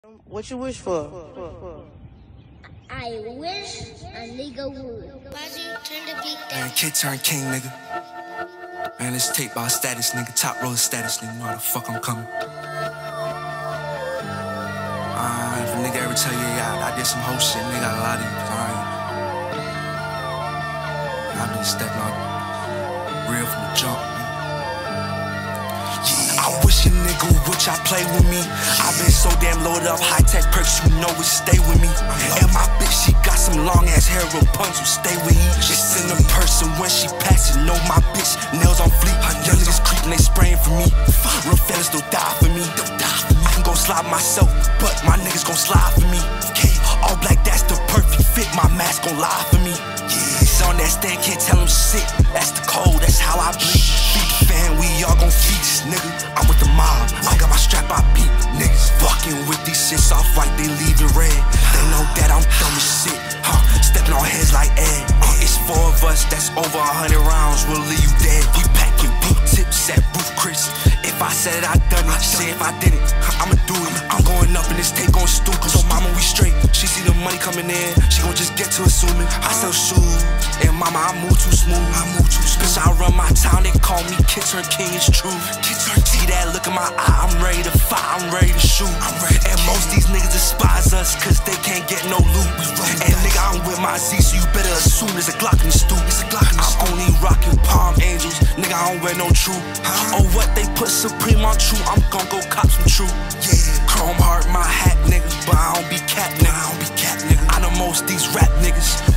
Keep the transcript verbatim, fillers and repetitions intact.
What you wish for? I wish a nigga would. Why'd you turn the beat down? Man, kid turn king, nigga. Man, this tape about status, nigga. Top roller status, nigga. Know how the fuck I'm coming. Uh, if a nigga ever tell you, yeah, I did some whole shit, nigga, got a lot of you, alright. I've been stepping out real from the jump, nigga. Yeah, I wish a nigga would try play with me. I've been so damn loaded up, high-tech perks, you know it stay with me. And my bitch, she got some long-ass hair, Rapunzel, stay with you. It's in the person when she pass it, know my bitch, nails on fleek. Young niggas creepin', they spraying for me. Real fellas don't die for me. I can go slide myself, but my niggas gon' slide for me. All black, that's the perfect fit, my mask gon' lie for me. He's on that stand, can't tell him shit. That's the code, that's how I bleed. Feed the fan, we all gon' feast, nigga. I'm with the mob, I got my strap, I beat niggas. Fucking with these shits off right, they leaving red. They know that I'm dumb as shit, huh? Stepping on heads like Ed. Uh, it's four of us, that's over a hundred rounds, we'll leave you dead. We packing boot tips at Roof Chris. If I said it, I done it. Shit, if I didn't, I'ma do it. I'm going up in this tape, going stupid. Cause oh mama, we straight. She see the money coming in, she gon' just get to assuming. I sell shoes, and mama, I move too smooth. I move too smooth. Cause I run my town, they call me Kid Turn King, it's true. Kid Turn, see that look in my eye, I'm ready to fight, I'm ready to shoot. I'm ready to and kill. Most these niggas despise us, cause they can't get no loot. And nigga, I'm with my Z, so you better assume there's a Glock in the stoop. It's a Glock in the stoop. I'm only rocking Palm Angels, nigga, I don't wear no true. Huh? Oh, what they put Supreme on true, I'm gon' go cop some true. Yeah, Chrome heart, my hat, nigga, but I don't be cat, nigga. I don't be cat, nigga. I know most these rap niggas